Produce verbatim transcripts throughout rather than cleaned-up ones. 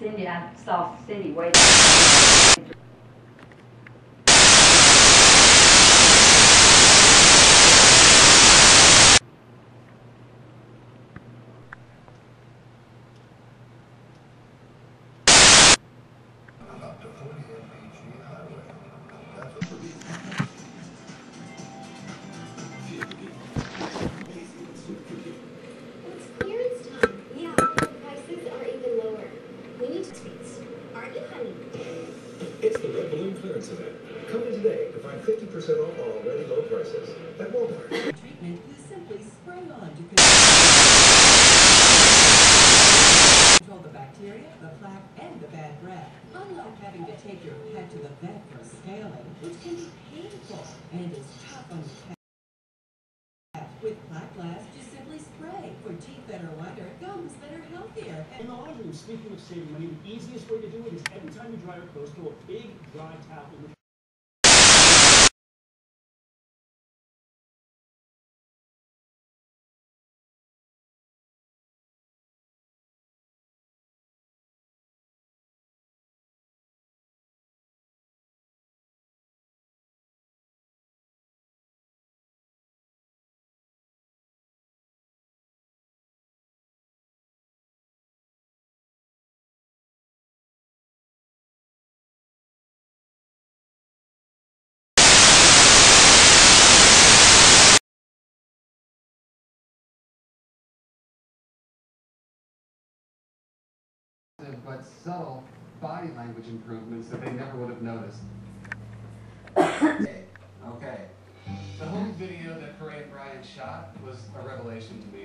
Cindy, I saw Cindy wait. It's the Red Balloon Clearance Event. Come in today to find fifty percent off our already low prices at Walmart. Treatment you simply spray on to control the bacteria, the plaque, and the bad breath. Unlike having to take your pet to the vet for scaling, which can be painful and is tough on the pet. With Plaque Blast, you simply spray for teeth that are whiter, gums that are healthier. In the laundry room, speaking of saving money, the easiest way to do it is every time you dry your clothes, throw a big dry towel in the but subtle body language improvements that they never would have noticed. Okay. The home video that Corey and Brian shot was a revelation to me.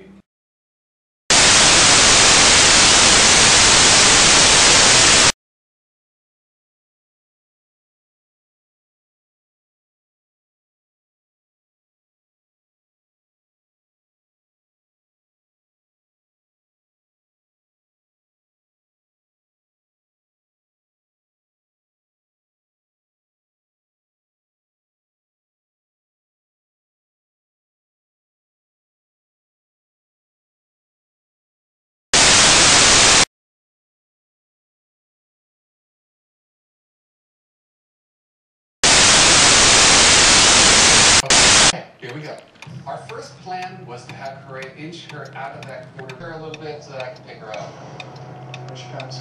Here we go. Our first plan was to have Corey inch her out of that corner her a little bit so that I can pick her up. Here she comes.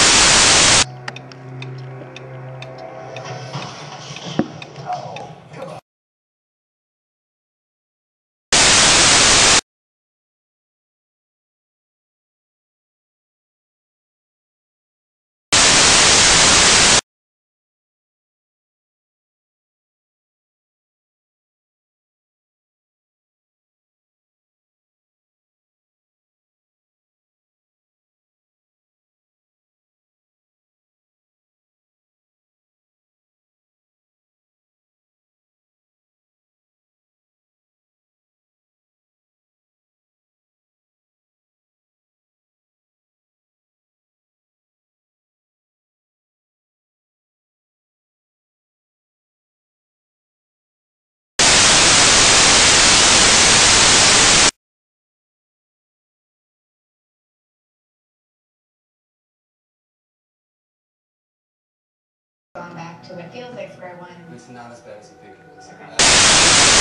Oh, come on. Gone back to what feels like square one. It's not as bad as you think it is.